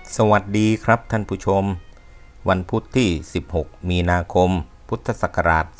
สวัสดีครับท่านผู้ชมวันพุธที่16มีนาคมพุทธศักราช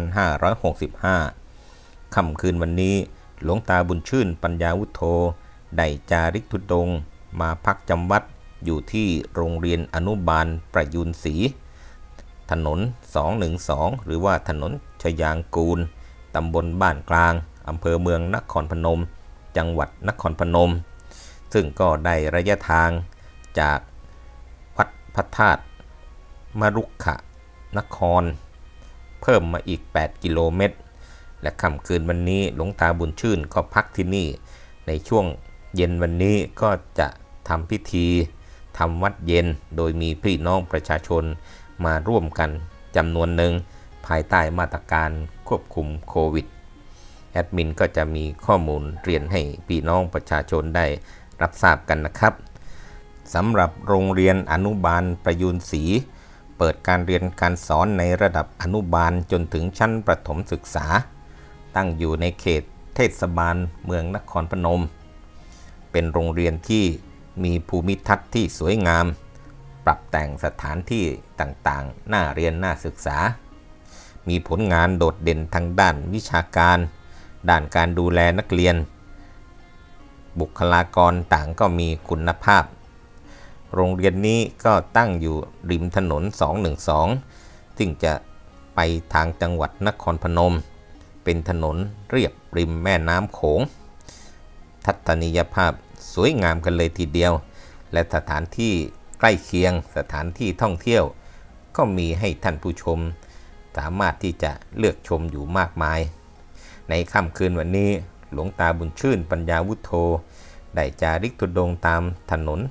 2565ค่ำคืนวันนี้หลวงตาบุญชื่นปัญญาวุฒโธได้จาริกธุดงค์มาพักจำวัดอยู่ที่โรงเรียนอนุบาลประยูนศรีถนน212หรือว่าถนนชยางกูลตำบลบ้านกลางอำเภอเมืองนครพนมจังหวัดนครพนมซึ่งก็ได้ระยะทางจากวัดพระธาตุมรุกขนครเพิ่มมาอีก8กิโลเมตรและค่ำคืนวันนี้หลวงตาบุญชื่นก็พักที่นี่ในช่วงเย็นวันนี้ก็จะทำพิธีทำวัดเย็นโดยมีพี่น้องประชาชนมาร่วมกันจำนวนหนึ่งภายใต้มาตรการควบคุมโควิดแอดมินก็จะมีข้อมูลเรียนให้พี่น้องประชาชนได้รับทราบกันนะครับสำหรับโรงเรียนอนุบาลประยูนศรีเปิดการเรียนการสอนในระดับอนุบาลจนถึงชั้นประถมศึกษาตั้งอยู่ในเขตเทศบาลเมืองนครพนมเป็นโรงเรียนที่มีภูมิทัศน์ที่สวยงามปรับแต่งสถานที่ต่างๆน่าเรียนน่าศึกษามีผลงานโดดเด่นทางด้านวิชาการด้านการดูแลนักเรียนบุคลากรต่างก็มีคุณภาพโรงเรียนนี้ก็ตั้งอยู่ริมถนน212ซึ่งจะไปทางจังหวัดนครพนมเป็นถนนเรียบริมแม่น้ำโขงทัศนียภาพสวยงามกันเลยทีเดียวและสถานที่ใกล้เคียงสถานที่ท่องเที่ยวก็มีให้ท่านผู้ชมสามารถที่จะเลือกชมอยู่มากมายในค่ำคืนวันนี้หลวงตาบุญชื่นปัญญาวุฒโธได้จาริกธุดงค์ตามถนน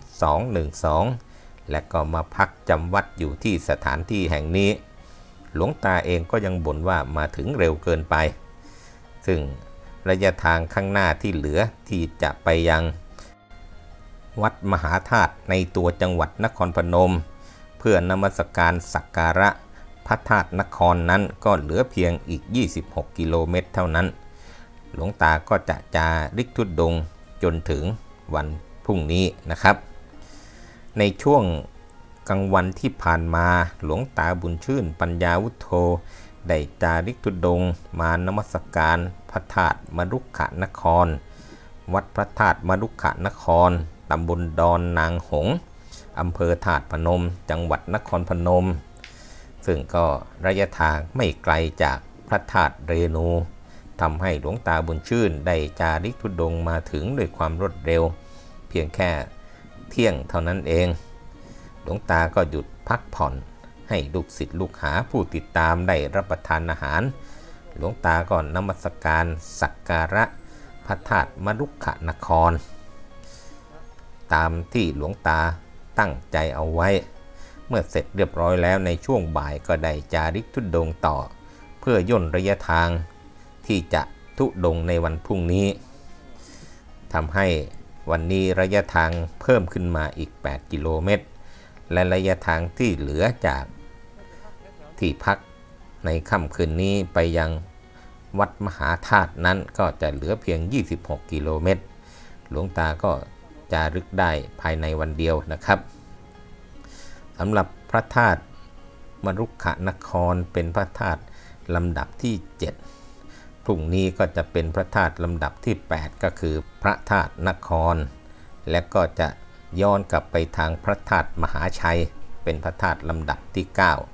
212และก็มาพักจำวัดอยู่ที่สถานที่แห่งนี้หลวงตาเองก็ยังบ่นว่ามาถึงเร็วเกินไปซึ่งระยะทางข้างหน้าที่เหลือที่จะไปยังวัดมหาธาตุในตัวจังหวัดนครพนมเพื่อนมัสการสักการะพระธาตุนครนั้นก็เหลือเพียงอีก26กิโลเมตรเท่านั้นหลวงตาก็จะจาริกธุดงค์จนถึงวันพรุ่งนี้นะครับในช่วงกลางวันที่ผ่านมาหลวงตาบุญชื่นปัญญาวุฒโธได้จาริกธุดงค์มานมัสการพระธาตุมรุกขนครวัดพระธาตุมรุกขนครตำบลดอนนางหงส์อำเภอธาตุพนมจังหวัดนครพนมซึ่งก็ระยะทางไม่ไกลจากพระธาตุเรนูทำให้หลวงตาบุญชื่นได้จาริกธุดงค์มาถึงด้วยความรวดเร็วเพียงแค่เที่ยงเท่านั้นเองหลวงตาก็หยุดพักผ่อนให้ลูกศิษย์ลูกหาผู้ติดตามได้รับประทานอาหารหลวงตาก็นมัสการสักการะพระธาตุมรุกขนครตามที่หลวงตาตั้งใจเอาไว้เมื่อเสร็จเรียบร้อยแล้วในช่วงบ่ายก็ได้จาริกธุดงค์ต่อเพื่อย่นระยะทางที่จะธุดงค์ในวันพรุ่งนี้ทำให้วันนี้ระยะทางเพิ่มขึ้นมาอีก8กิโลเมตรและระยะทางที่เหลือจากที่พักในค่ำคืนนี้ไปยังวัดมหาธาตุนั้นก็จะเหลือเพียง26กิโลเมตรหลวงตาก็จารึกได้ภายในวันเดียวนะครับสำหรับพระธาตุมรุกขนครเป็นพระธาตุลำดับที่7พรุ่งนี้ก็จะเป็นพระธาตุลำดับที่8ก็คือพระธาตุนครและก็จะย้อนกลับไปทางพระธาตุมหาชัยเป็นพระธาตุลำดับที่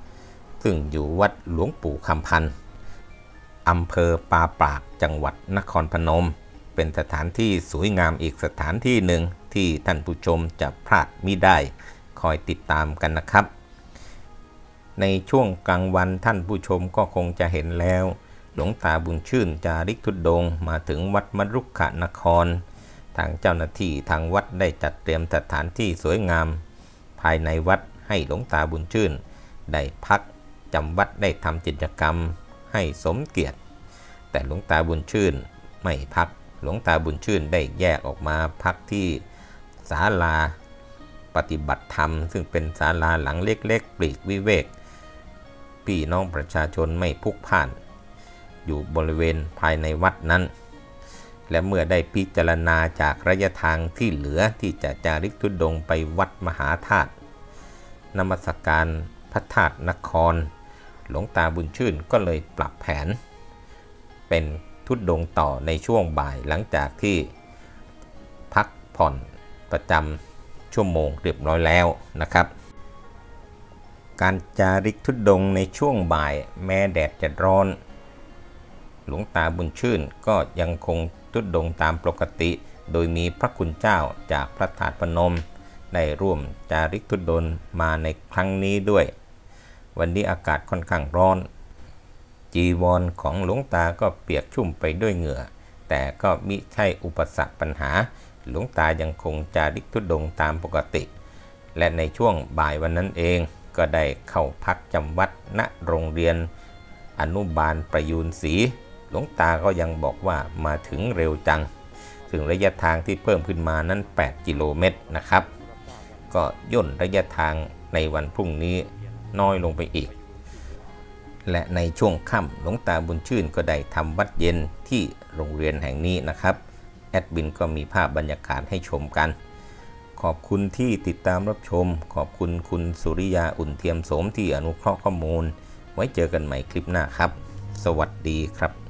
9ซึ่งอยู่วัดหลวงปู่คำพันธ์อำเภอปาปากจังหวัดนครพนมเป็นสถานที่สวยงามอีกสถานที่หนึ่งที่ท่านผู้ชมจะพลาดมิได้คอยติดตามกันนะครับในช่วงกลางวันท่านผู้ชมก็คงจะเห็นแล้วหลวงตาบุญชื่นจาริกธุดงค์มาถึงวัดมรุกขนครทางเจ้าหน้าที่ทางวัดได้จัดเตรียมสถานที่สวยงามภายในวัดให้หลวงตาบุญชื่นได้พักจำวัดได้ทำกิจกรรมให้สมเกียรติแต่หลวงตาบุญชื่นไม่พักหลวงตาบุญชื่นได้แยกออกมาพักที่ศาลาปฏิบัติธรรมซึ่งเป็นศาลาหลังเล็กๆปลีกวิเวกพี่น้องประชาชนไม่พลุกพล่านอยู่บริเวณภายในวัดนั้นและเมื่อได้พิจารณาจากระยะทางที่เหลือที่จะจาริกธุดงค์ไปวัดมหาธาตุนมัสการพระธาตุนครหลวงตาบุญชื่นก็เลยปรับแผนเป็นธุดงค์ต่อในช่วงบ่ายหลังจากที่พักผ่อนประจำชั่วโมงเรียบร้อยแล้วนะครับการจาริกธุดงค์ในช่วงบ่ายแม้แดดจะร้อนหลวงตาบุญชื่นก็ยังคงธุดงค์ตามปกติโดยมีพระคุณเจ้าจากพระธาตุพนมได้ร่วมจาริกธุดงค์มาในครั้งนี้ด้วยวันนี้อากาศค่อนข้างร้อนจีวรของหลวงตาก็เปียกชุ่มไปด้วยเหงื่อแต่ก็มิใช่อุปสรรคปัญหาหลวงตายังคงจาริกธุดงค์ตามปกติและในช่วงบ่ายวันนั้นเองก็ได้เข้าพักจำวัดณโรงเรียนอนุบาลประยูนศรีหลวงตาก็ยังบอกว่ามาถึงเร็วจังถึงระยะทางที่เพิ่มขึ้นมานั้น8กิโลเมตรนะครับก็ย่นระยะทางในวันพรุ่งนี้น้อยลงไปอีกและในช่วงค่ำหลวงตาบุญชื่นก็ได้ทำวัดเย็นที่โรงเรียนแห่งนี้นะครับแอดมินก็มีภาพบรรยากาศให้ชมกันขอบคุณที่ติดตามรับชมขอบคุณคุณสุริยาอุ่นเทียมโสมที่อนุเคราะห์ข้อมูลไว้เจอกันใหม่คลิปหน้าครับสวัสดีครับ